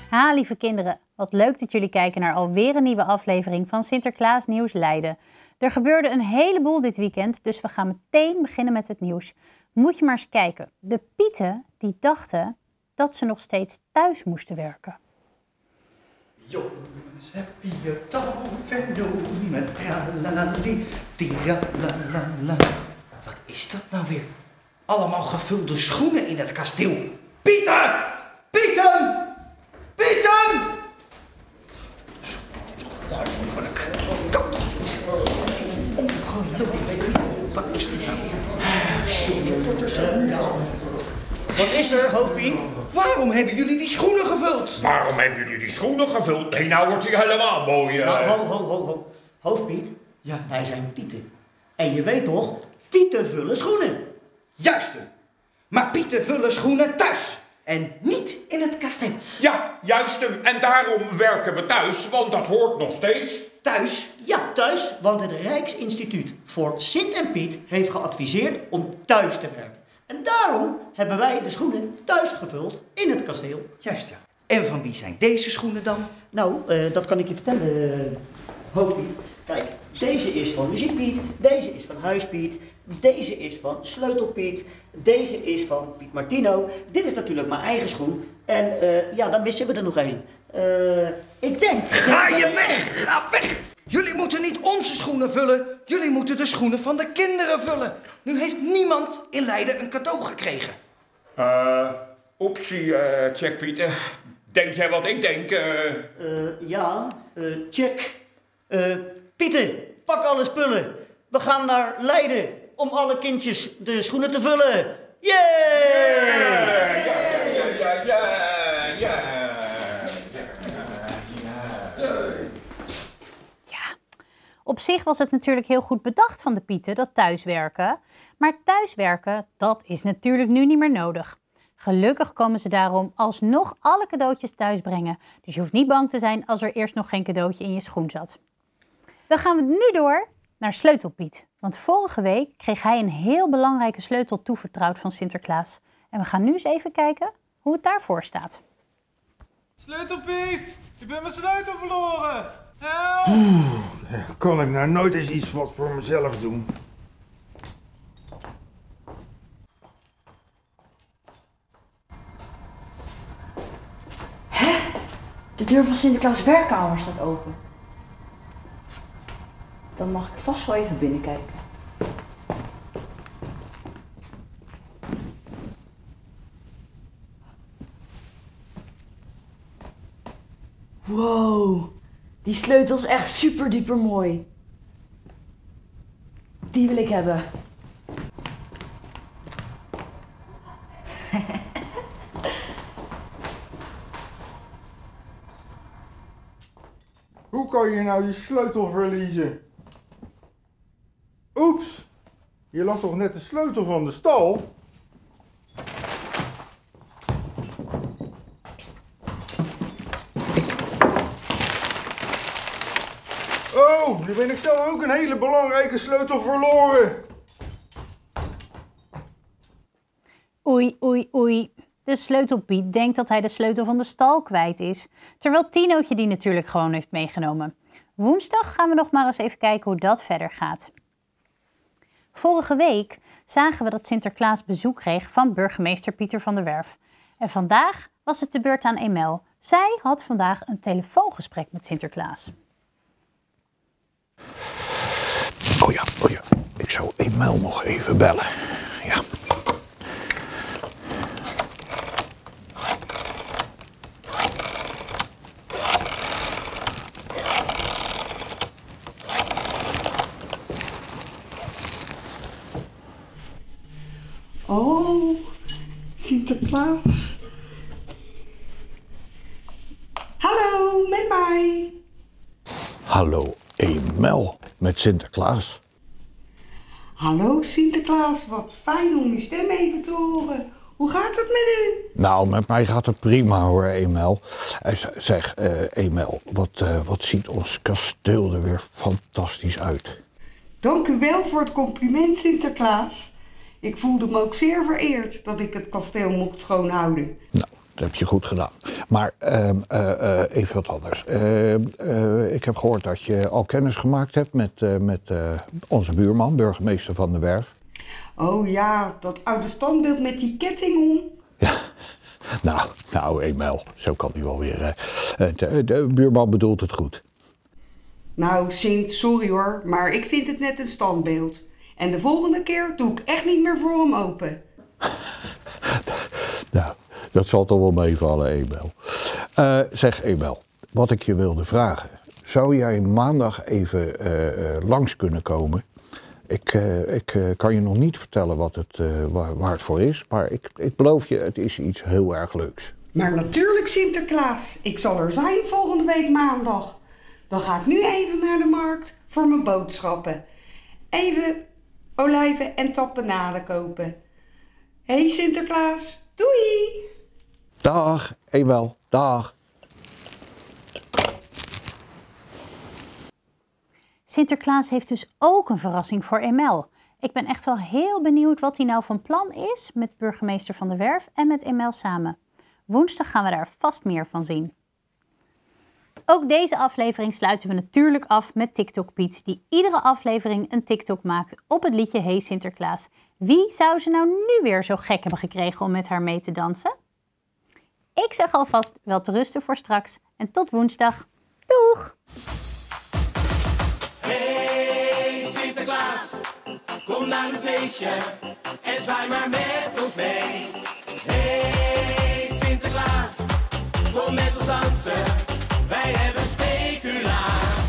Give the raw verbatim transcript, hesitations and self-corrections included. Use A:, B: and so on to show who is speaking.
A: Ha, lieve kinderen, wat leuk dat jullie kijken naar alweer een nieuwe aflevering van Sinterklaas Nieuws Leiden. Er gebeurde een heleboel dit weekend, dus we gaan meteen beginnen met het nieuws. Moet je maar eens kijken. De Pieten die dachten dat ze nog steeds thuis moesten werken.
B: Jongens, heb je het al vernomen? Tralalali, tiralalala. Wat is dat nou weer? Allemaal gevulde schoenen in het kasteel. Pieten! Pieten! Pieten! Ongelooflijk. Kan toch niet? Ongelooflijk. Wat is dit nou?
C: Wat is er, hoofdpiet?
B: Waarom hebben jullie die schoenen gevuld?
D: Waarom hebben jullie die schoenen gevuld? Nee, nou wordt hij helemaal mooi. Uh...
C: Nou, ho, ho, ho, ho. Hoofdpiet,
B: Ja.
C: wij zijn Pieten. En je weet toch, Pieten vullen schoenen.
B: Juist. Maar Pieten vullen schoenen thuis. En niet in het kasteel.
D: Ja, juist. En daarom werken we thuis, want dat hoort nog steeds.
B: Thuis?
C: Ja, thuis, want het Rijksinstituut voor Sint en Piet heeft geadviseerd om thuis te werken. En daarom hebben wij de schoenen thuis gevuld in het kasteel.
B: Juist, ja. En van wie zijn deze schoenen dan?
C: Nou, uh, dat kan ik je vertellen, uh, hoofdpiet. Kijk, deze is van Muziekpiet, deze is van Huispiet, deze is van Sleutelpiet, deze is van Piet Martino. Dit is natuurlijk mijn eigen schoen. En uh, ja, dan missen we er nog één. Uh, ik denk...
B: Ga je weg! Ga weg! Jullie moeten niet onze schoenen vullen. Jullie moeten de schoenen van de kinderen vullen. Nu heeft niemand in Leiden een cadeau gekregen.
D: Eh, uh, optie, uh, check Pieter. Denk jij wat ik denk? Uh...
C: Uh, ja, uh, check. Uh, Pieten, pak alle spullen. We gaan naar Leiden om alle kindjes de schoenen te vullen. Yay!
D: Ja, ja, ja, ja, ja, ja.
A: Op zich was het natuurlijk heel goed bedacht van de Pieten, dat thuiswerken. Maar thuiswerken, dat is natuurlijk nu niet meer nodig. Gelukkig komen ze daarom alsnog alle cadeautjes thuis brengen. Dus je hoeft niet bang te zijn als er eerst nog geen cadeautje in je schoen zat. Dan gaan we nu door naar Sleutelpiet. Want vorige week kreeg hij een heel belangrijke sleutel toevertrouwd van Sinterklaas. En we gaan nu eens even kijken hoe het daarvoor staat.
E: Sleutelpiet, ik ben mijn sleutel verloren. Help!
F: Oeh, kan ik nou nooit eens iets wat voor mezelf doen?
G: Hè? De deur van Sinterklaas' werkkamer staat open. Dan mag ik vast wel even binnenkijken. Wow, die sleutel is echt super duper mooi. Die wil ik hebben.
F: Hoe kan je nou je sleutel verliezen? Oeps, je lag toch net de sleutel van de stal? Oh, nu ben ik zelf ook een hele belangrijke sleutel verloren.
A: Oei, oei, oei. De Sleutelpiet denkt dat hij de sleutel van de stal kwijt is. Terwijl Tinootje die natuurlijk gewoon heeft meegenomen. Woensdag gaan we nog maar eens even kijken hoe dat verder gaat. Vorige week zagen we dat Sinterklaas bezoek kreeg van burgemeester Pieter van der Werf. En vandaag was het de beurt aan Emel. Zij had vandaag een telefoongesprek met Sinterklaas.
H: Oh ja, oh ja. Ik zou Emel nog even bellen. Ja.
I: Oh, Sinterklaas. Hallo, met mij.
H: Hallo Emel, met Sinterklaas.
I: Hallo Sinterklaas, wat fijn om je stem even te horen. Hoe gaat het met u?
H: Nou, met mij gaat het prima hoor, Emel. Zeg, uh, Emel, wat, uh, wat ziet ons kasteel er weer fantastisch uit.
I: Dank u wel voor het compliment, Sinterklaas. Ik voelde me ook zeer vereerd dat ik het kasteel mocht schoonhouden.
H: Nou, heb je goed gedaan. Maar uh, uh, uh, even wat anders. Uh, uh, ik heb gehoord dat je al kennis gemaakt hebt met, uh, met uh, onze buurman, burgemeester Van der Werf.
I: Oh ja, dat oude standbeeld met die ketting om.
H: Ja, nou, nou Emel, zo kan hij wel weer. Uh, de, de buurman bedoelt het goed.
I: Nou Sint, sorry hoor, maar ik vind het net een standbeeld. En de volgende keer doe ik echt niet meer voor hem open. Nou, dat zal toch wel meevallen, Emel.
H: Uh, zeg Emel, wat ik je wilde vragen. Zou jij maandag even uh, uh, langs kunnen komen? Ik, uh, ik uh, kan je nog niet vertellen wat het, uh, waar, waar het voor is, maar ik, ik beloof je, het is iets heel erg leuks.
I: Maar natuurlijk Sinterklaas, ik zal er zijn volgende week maandag. Dan ga ik nu even naar de markt voor mijn boodschappen. Even olijven en tapenade kopen. Hé hey Sinterklaas, doei!
H: Dag, Emel, dag.
A: Sinterklaas heeft dus ook een verrassing voor Emel. Ik ben echt wel heel benieuwd wat hij nou van plan is met burgemeester Van der Werf en met Emel samen. Woensdag gaan we daar vast meer van zien. Ook deze aflevering sluiten we natuurlijk af met TikTok Piet, die iedere aflevering een TikTok maakt op het liedje Hey Sinterklaas. Wie zou ze nou nu weer zo gek hebben gekregen om met haar mee te dansen? Ik zeg alvast wel te rusten voor straks en tot woensdag. Doeg!
J: Hey Sinterklaas, kom naar een feestje en zwaai maar met ons mee. Hey Sinterklaas, kom met ons dansen, wij hebben speculaas.